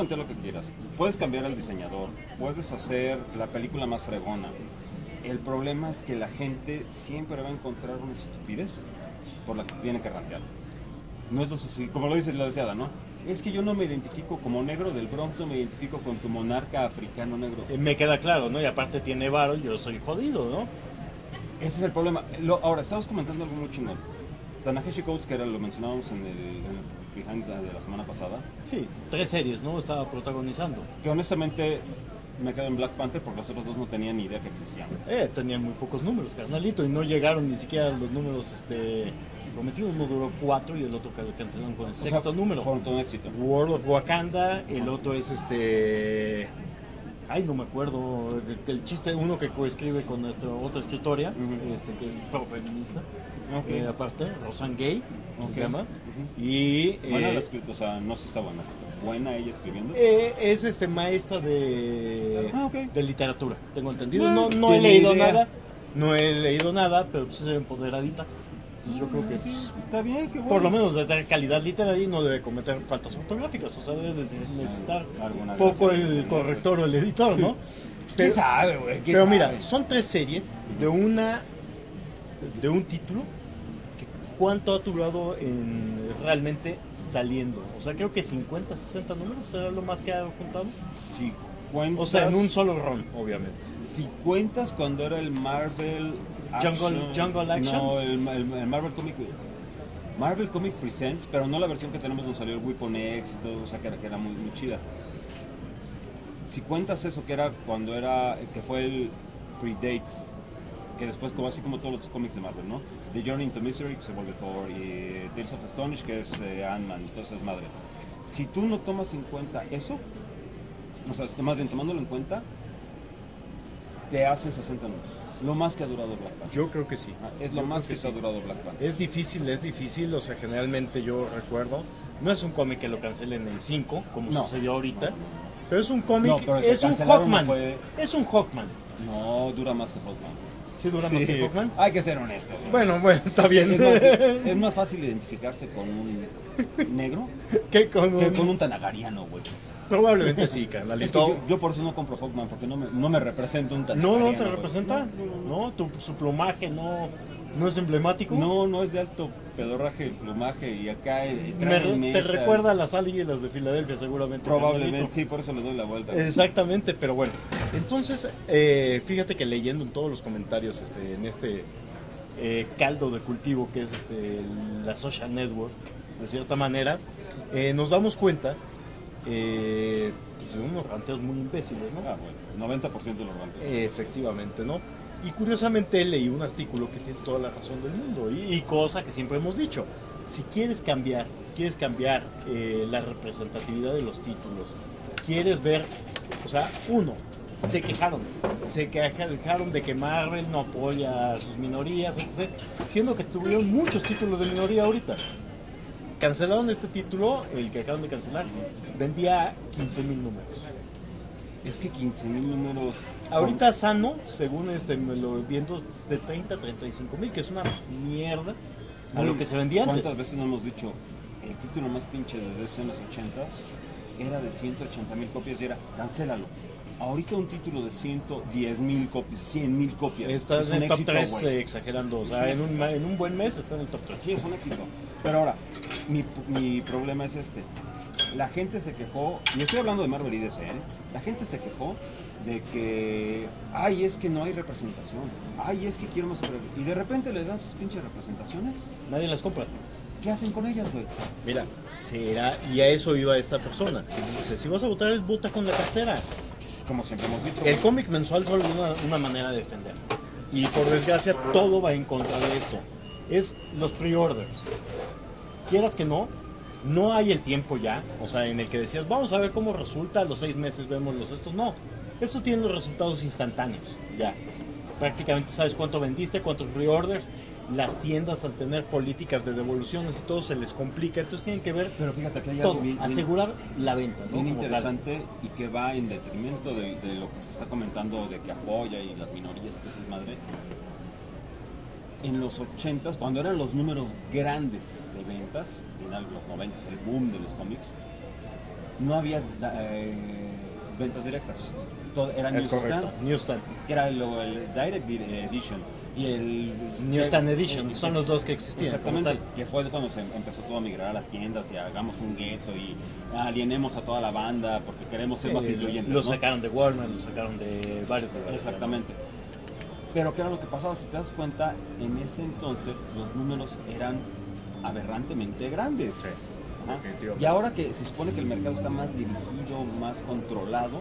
plantear lo que quieras. Puedes cambiar al diseñador, puedes hacer la película más fregona. El problema es que la gente siempre va a encontrar una estupidez por la que tiene que rantear. No es lo suficiente, como lo decía Ada, ¿no? Es que yo no me identifico como negro del Bronx, no me identifico con tu monarca africano negro. Me queda claro, ¿no? Y aparte tiene varo y yo soy jodido, ¿no? Ese es el problema. Ahora, estamos comentando algo muy chingón. Ta-Nehisi Coates, que lo mencionábamos en el behind de la semana pasada. Sí, 3 series, ¿no? Estaba protagonizando. Que honestamente me quedo en Black Panther porque los otros dos no tenían ni idea que existían. Tenían muy pocos números, carnalito, y no llegaron ni siquiera a los números prometidos. Uno duró 4 y el otro cancelaron con el sexto número. Fueron todo un éxito. World of Wakanda, el otro es Ay, no me acuerdo. El chiste, uno que coescribe con nuestra otra escritoria, que es pro-feminista. Okay. Aparte, Roseanne Gay, okay. Se llama. Y. Buena la escrita, o sea, no sé si está buena. ¿Buena ella escribiendo? Es maestra okay. de literatura, tengo entendido. No he leído nada. No he leído nada, pero pues es empoderadita. Pues yo creo que sí, está bien, qué bueno. Por lo menos de tener calidad literaria y no debe cometer faltas ortográficas, o sea, debe necesitar poco el corrector o el editor, ¿no? ¿Quién sabe, güey? Pero mira, son 3 series de un título que ¿cuánto ha durado realmente saliendo? O sea, creo que 50, 60 números será lo más que ha juntado. Si cuentas, o sea, en un solo run, obviamente. Si cuentas cuando era el Marvel Jungle Action. No, el Marvel Comic Presents, pero no la versión que tenemos donde salió el Weapon X y todo, o sea, que era muy, muy chida. Si cuentas eso que fue el Predate, que después, como así como todos los cómics de Marvel, ¿no? The Journey into Mystery, que se vuelve Thor, y Tales of Astonish, que es Ant-Man, entonces es madre. Si tú no tomas en cuenta eso, o sea, más bien tomándolo en cuenta, te hacen 60 números. Lo más que ha durado Black Panther. Yo creo que sí. Es lo más que ha durado Black Panther. Es difícil, o sea, generalmente yo recuerdo, no es un cómic que lo cancelen en el 5, como sucedió ahorita, pero es un cómic, es un Hawkman. Es un Hawkman. No, dura más que Hawkman. ¿Sí dura más que Hawkman? Hay que ser honesto. Bueno, está bien. Es más fácil identificarse con un negro que con un tanagariano, güey. Probablemente sí, carnalito. Es que yo por eso no compro Hawkman, porque no me representa un tanagariano. No te representa. No, su plumaje no es emblemático. No es de alto pedorraje el plumaje y acá te recuerda a las águilas de Filadelfia, seguramente. Probablemente, carnalito. sí, por eso le doy la vuelta. Exactamente, pero bueno. Entonces, fíjate que leyendo en todos los comentarios en este caldo de cultivo que es la social network, de cierta manera, nos damos cuenta pues de unos ranteos muy imbéciles, ¿no? Bueno, 90% de los ranteos. Efectivamente, ¿no? Y curiosamente leí un artículo que tiene toda la razón del mundo y cosa que siempre hemos dicho. Si quieres cambiar la representatividad de los títulos, quieres ver, o sea, se quejaron de que Marvel no apoya a sus minorías, etc., siendo que tuvieron muchos títulos de minoría ahorita. Cancelaron este título, el que acaban de cancelar, vendía 15,000 números. Es que 15,000 números... Ahorita sano, según me lo viendo, de 30 a 35,000, que es una mierda a lo que se vendía antes. ¿Cuántas veces no hemos dicho, el título más pinche de DC en los 80s era de 180,000 copias y era, cancélalo? Ahorita un título de 110,000 copias, 100,000 copias. Está es en el un top éxito, 3, güey. exagerando. O sea, en un buen mes está en el top 3. Sí, es un éxito. Pero ahora, mi problema es La gente se quejó, y estoy hablando de Marvel y DC, la gente se quejó de que, es que no hay representación, es que quiero más... Y de repente les dan sus pinches representaciones. Nadie las compra. ¿Qué hacen con ellas, güey? Mira, y a eso iba esta persona. Dice, si vas a votar, vota con la cartera. Como siempre hemos dicho. El cómic mensual solo es una manera de defender. Y por desgracia, todo va en contra de esto. Es los pre-orders. Quieras que no hay el tiempo ya, o sea, en el que decías, vamos a ver cómo resulta, a los 6 meses vemos estos. No, estos tienen los resultados instantáneos, ya. Prácticamente sabes cuánto vendiste, cuántos pre-orders. Las tiendas, al tener políticas de devoluciones y todo, se les complica, entonces tienen que ver. Pero fíjate que hay todo, algo bien, asegurar la venta, ¿no? Bien interesante y que va en detrimento de lo que se está comentando de que apoya y las minorías, entonces madre. En los 80s, cuando eran los números grandes de ventas, en los 90s, el boom de los cómics, no había ventas directas. Todo era Es correcto, Newsstand. que era el Direct Edition y el Newsstand Edition, son los dos que existían. Exactamente, como tal. que fue cuando se empezó todo a migrar a las tiendas y hagamos un gueto y alienemos a toda la banda porque queremos ser más influyentes. Lo ¿no? sacaron de Warner, lo sacaron de varios lugares. Exactamente. Pero ¿qué era lo que pasaba? Si te das cuenta, en ese entonces los números eran aberrantemente grandes. Sí, Ajá. definitivamente. Y ahora que se supone que el mercado está más dirigido, más controlado,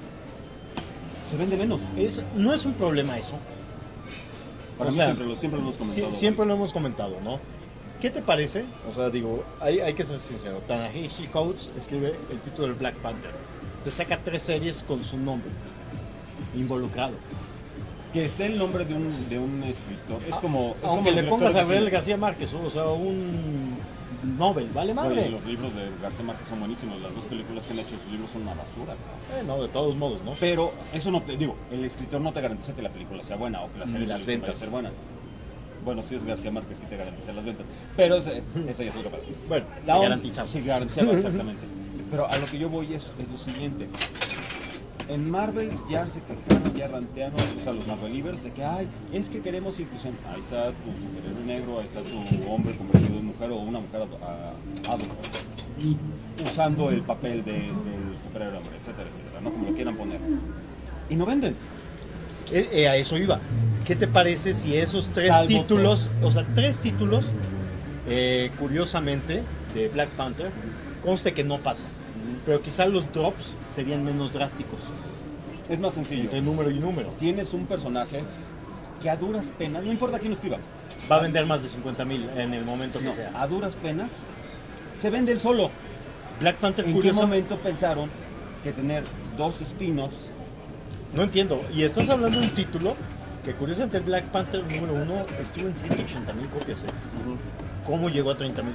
se vende menos. No es un problema eso. Para O mí sea, siempre lo hemos comentado. siempre lo hemos comentado, ¿no? ¿Qué te parece? O sea, digo, hay que ser sincero. Ta-Nehisi Coates escribe el título del Black Panther. Te saca 3 series con su nombre involucrado. Que esté el nombre de un escritor. Es como. Es Aunque como le pongas a ver Gabriel García Márquez, o sea, un Nobel, ¿vale madre? Los libros de García Márquez son buenísimos. Las 2 películas que han hecho de sus libros son una basura. No, de todos modos, ¿no? Pero eso no te digo, el escritor no te garantiza que la película sea buena o que la serie Ni las vaya a ventas. ser buena. Bueno, si es García Márquez sí te garantiza las ventas, pero eso ya es otra parte. Bueno, La garantizamos. Sí, garantizaba exactamente. Pero a lo que yo voy es lo siguiente. En Marvel ya se quejaron, ya rantearon, o sea, los Marvelivers, de que, ay, es que queremos inclusión. Ahí está tu superhéroe negro, ahí está tu hombre convertido en mujer o una mujer adulta, usando el papel del superhéroe hombre, etcétera, etcétera, ¿no? Como lo quieran poner. Y no venden. A eso iba. ¿Qué te parece si esos 3 Salvo títulos, o sea, 3 títulos, curiosamente, de Black Panther, conste que no pasa, pero quizá los drops serían menos drásticos Es más sencillo. entre número y número. Tienes un personaje que a duras penas, no importa quién lo escriba, Va a vender más de 50,000 en el momento que no, sea. a duras penas se vende el solo. Black Panther, ¿En qué curiosamente, momento pensaron que tener 2 spin-offs? no entiendo. Y estás hablando de un título que curiosamente el Black Panther número 1 estuvo en 180,000 copias. ¿Cómo llegó a 30,000?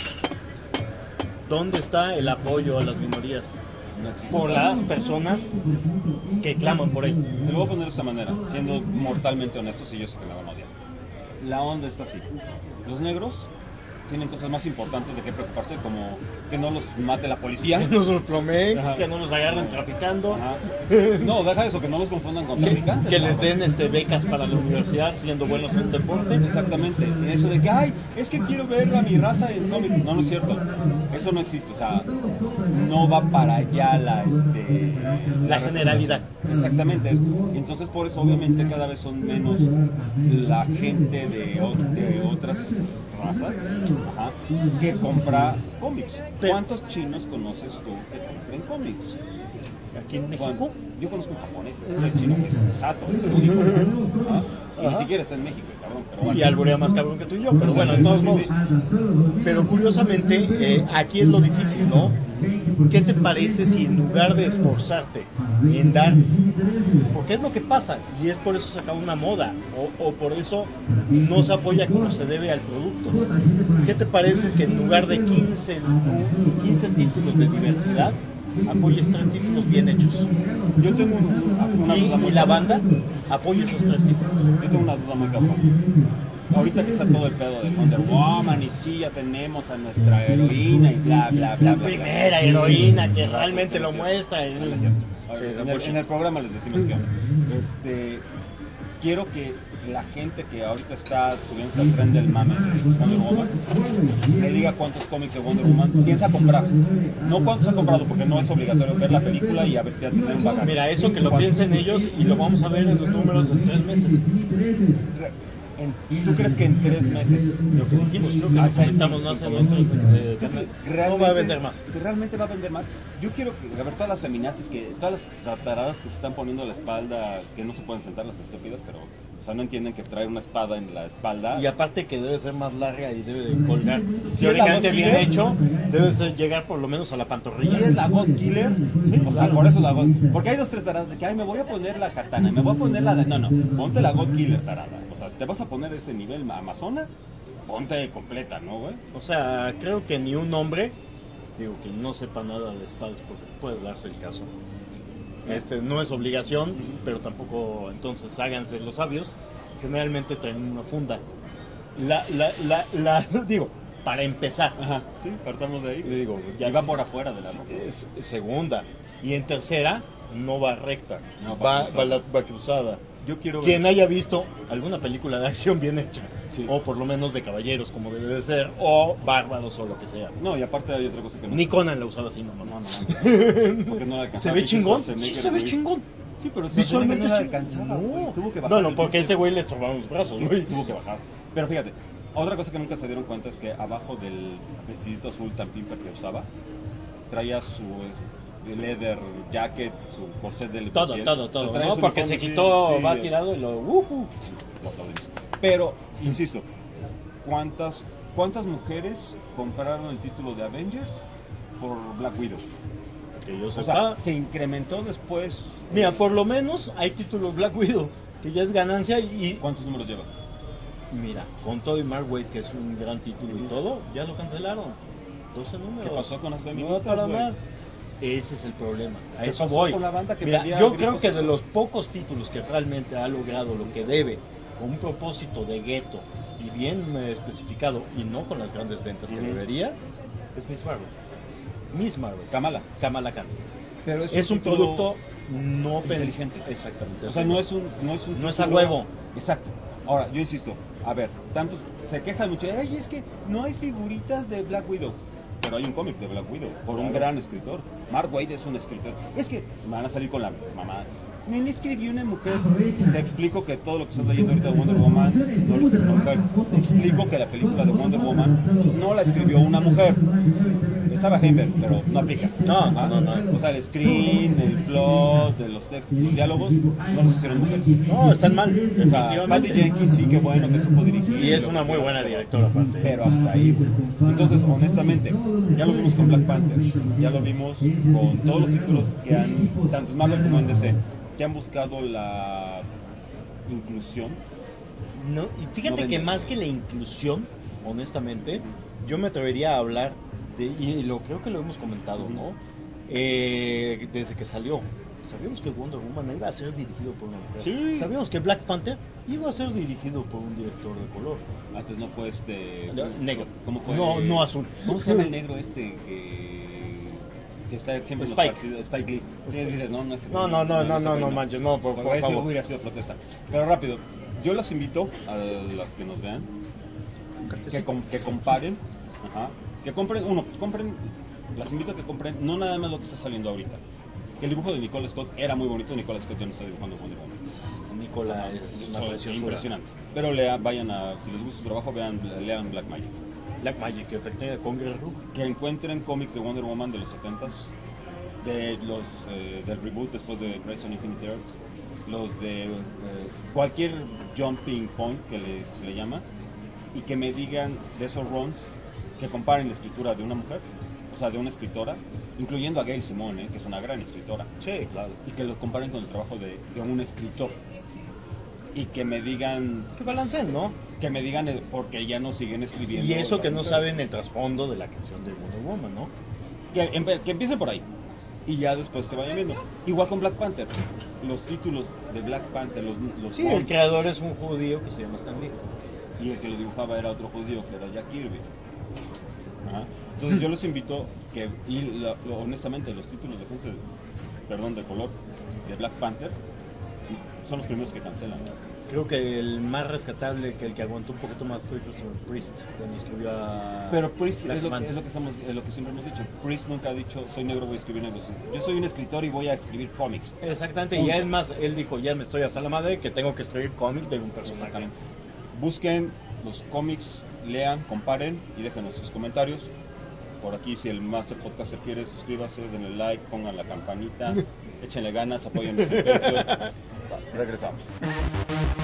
¿Dónde está el apoyo a las minorías? No existe. Por las personas que claman por él. Te lo voy a poner de esta manera, siendo mortalmente honestos, y yo sé que me van a odiar. La onda está así. Los negros tienen cosas más importantes de qué preocuparse, como que no los mate la policía. Que no los plomeen, Ajá. que no los agarren traficando, Ajá. No, deja eso, que no los confundan con traficantes. que ¿no? les den becas para la universidad siendo buenos en deporte. Exactamente, eso de que, ay, es que quiero ver a mi raza en cómics. No, no es cierto. Eso no existe, o sea, no va para allá La generalidad. Exactamente. Entonces, por eso, obviamente, cada vez son menos la gente de otras razas, ajá, que compra cómics. ¿Cuántos chinos conoces tú que compren cómics? Aquí en México. Yo conozco un japonés, el chino que es Sato, es el único. ¿Ah? Y ni siquiera está en México, cabrón. Pero bueno. Y alburea más cabrón que tú y yo, pero Sí, bueno, sí, de todos sí, modos. sí. Pero curiosamente, aquí es lo difícil, ¿no? ¿Qué te parece si en lugar de esforzarte en dar, porque es lo que pasa, y es por eso se acaba una moda, o por eso no se apoya como se debe al producto? ¿Qué te parece que en lugar de 15 títulos de diversidad, apoyes 3 títulos bien hechos? Yo tengo una duda muy Y la cabrón. banda apoya esos 3 títulos. Yo tengo una duda muy cabrón. Ahorita que está todo el pedo de Wonder Woman y sí, ya tenemos a nuestra heroína y bla, bla, bla, bla. Primera heroína que realmente lo muestra. No, no es cierto. A ver, Sí, en el programa les decimos que quiero que la gente que ahorita está subiendo al tren del mame de Wonder Woman me diga cuántos cómics de Wonder Woman piensa comprar. No cuántos han comprado, porque no es obligatorio ver la película y a ver, ya tener un bagaje. Mira, eso que lo piensen ellos y lo vamos a ver en los números en 3 meses. ¿Tú crees que en 3 meses Lo que dijimos, creo que lo comentamos más en nuestro canal. No va a vender más. ¿Realmente va a vender más? Yo quiero que, a ver, todas las feminazis, todas las taradas que se están poniendo a la espalda, que no se pueden sentar, las estúpidas, pero, o sea, no entienden que traer una espada en la espalda. Y aparte que debe ser más larga y debe de colgar. Si es la Teóricamente God bien Killer, hecho, debe ser llegar por lo menos a la pantorrilla. ¿Sí es la God Killer? Sí, O sea, claro. por eso la God. Porque hay 2, 3 taradas de que, ay, me voy a poner la katana, me voy a poner la de. No, ponte la God Killer tarada. O sea, si te vas a poner ese nivel amazona, ponte completa, ¿no, güey? O sea, creo que ni un hombre, digo, que no sepa nada de espaldas, porque puede darse el caso. No es obligación, pero tampoco, entonces háganse los sabios. Generalmente traen una funda. Digo, para empezar. Ajá, sí, partamos de ahí. Digo, Ya va por afuera de la sí, ropa. es segunda. Y en tercera, no va recta. No, va cruzada. va cruzada. Yo quiero Quien ver. haya visto alguna película de acción bien hecha, Sí. o por lo menos de caballeros como debe de ser, o bárbaros o lo que sea. No, y aparte hay otra cosa que no. Ni Conan la usaba así, no, no, no. Porque no la alcanzaba. ¿Se ve chingón? Sí, Schwarzenegger, se ve güey. chingón. Sí, pero Visualmente no la chingón. alcanzaba, No. güey. Tuvo que bajar. Bueno, el porque bíceps. ese güey le estorbaron los brazos, Sí, güey. tuvo que bajar. Pero fíjate, otra cosa que nunca se dieron cuenta es que abajo del vestidito azul tan pimper que usaba, traía su leather jacket, su corset de Todo, piel. todo, O sea, todo. traía ¿No? su Porque se uniforme, quitó, sí, va sí, tirado y lo... lo aplaudimos. Pero, insisto, ¿cuántas mujeres compraron el título de Avengers por Black Widow? Que yo O sepa. sea, se incrementó después. Mira, por lo menos hay títulos Black Widow, que ya es ganancia y... ¿Cuántos números lleva? Mira, con todo y Mark Waid, que es un gran título y todo, ya lo cancelaron. 12 números. ¿Qué pasó con las No, feministas, para güey? nada. Ese es el problema. A ¿Qué eso pasó voy. con la banda que Mira, pedía yo gritos creo que de eso? los pocos títulos que realmente ha logrado lo que debe, con un propósito de gueto y bien especificado, y no con las grandes ventas que Ujú. debería, es Miss Marvel. Miss Marvel. Kamala. Kamala Khan. Pero Es un título producto no inteligente. Exactamente. O sea, no es un No es a título- huevo. Exacto. Ahora, yo insisto, a ver, tantos se quejan mucho, ay, es que no hay figuritas de Black Widow. Pero hay un cómic de Black Widow por un Claro. gran escritor. Mark Waid es un escritor. Es que me van a salir con la mamá. No le escribió una mujer. Te explico que todo lo que estás leyendo ahorita de Wonder Woman no lo escribió una mujer. Te explico que la película de Wonder Woman no la escribió una mujer. Estaba Heimberg, pero no aplica. No, Ajá. no. O sea, el screen, el plot, de los diálogos, no los hicieron mujeres. No, están mal. O sea, Patty Definitivamente. Jenkins sí que bueno que supo dirigir. Y es lo una que muy quiera, buena pero- directora aparte. Pero hasta ahí, güey. Entonces, honestamente, ya lo vimos con Black Panther, ya lo vimos con todos los títulos que han, tanto en Marvel como en DC, que han buscado la inclusión. No, y fíjate No que vende. más que la inclusión, honestamente, yo me atrevería a hablar de, y lo creo que lo hemos comentado, ¿no? Desde que salió. Sabíamos que Wonder Woman iba a ser dirigido por una mujer. Sí. Sabíamos que Black Panther iba a ser dirigido por un director de color. Antes no fue Negro. ¿Cómo fue? No, no azul. ¿Cómo se llama el negro que está siempre en los Spike. partidos? Spike Lee. Sí, dices, no, no es No, manches, no, por Eso favor. hubiera sido protesta. Pero rápido, yo los invito a las que nos vean que comparen, ajá, que compren, las invito a que compren no nada más lo que está saliendo ahorita. Que el dibujo de Nicole Scott era muy bonito, Nicole Scott ya no está dibujando Wonder Woman. Nicola es una Eso preciosura. impresionante. Pero vayan a, si les gusta su trabajo, lean Black Magic. Black Magic, que efectivamente con Greg Rook. Que encuentren cómics de Wonder Woman de los 70s, de los del reboot después de Crisis on Infinite Earths, los de cualquier jumping point que se le llama, y que me digan de esos runs, que comparen la escritura de una mujer, o sea, de una escritora, incluyendo a Gail Simone, que es una gran escritora, Sí, claro. y que lo comparen con el trabajo de un escritor. Y que me digan, Que balanceen, ¿no? porque ya no siguen escribiendo. Y eso que no las saben el trasfondo de la canción de Wonder Woman, ¿no? Que empiecen por ahí. Y ya después que vayan viendo. Igual con Black Panther. Los títulos de Black Panther, los Sí, el creador es un judío que se llama Stan Lee. y el que lo dibujaba era otro judío, que era Jack Kirby. Ajá. Entonces yo los invito honestamente, los títulos de gente, de color, de Black Panther, son los primeros que cancelan. Creo que el más rescatable, que el que aguantó un poquito más fue Christopher Priest, cuando escribió a... Pero Priest Black es lo Manta. que siempre hemos dicho. Priest nunca ha dicho, soy negro, voy a escribir negros. Yo soy un escritor y voy a escribir cómics. Exactamente, y Punto. ya es más, él dijo, ya me estoy hasta la madre que tengo que escribir cómic de un personaje. Exactamente. Busquen los cómics, lean, comparen y déjenos sus comentarios. Por aquí, si el Master Podcaster quiere, suscríbase, denle like, pongan la campanita, échenle ganas, apóyennos en Patreon. Regresamos.